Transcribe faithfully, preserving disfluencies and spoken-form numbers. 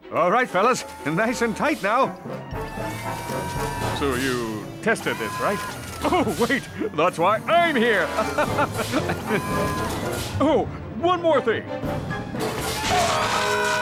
All right, fellas, nice and tight now. So you tested this, right? Oh, wait, that's why I'm here. Oh, one more thing.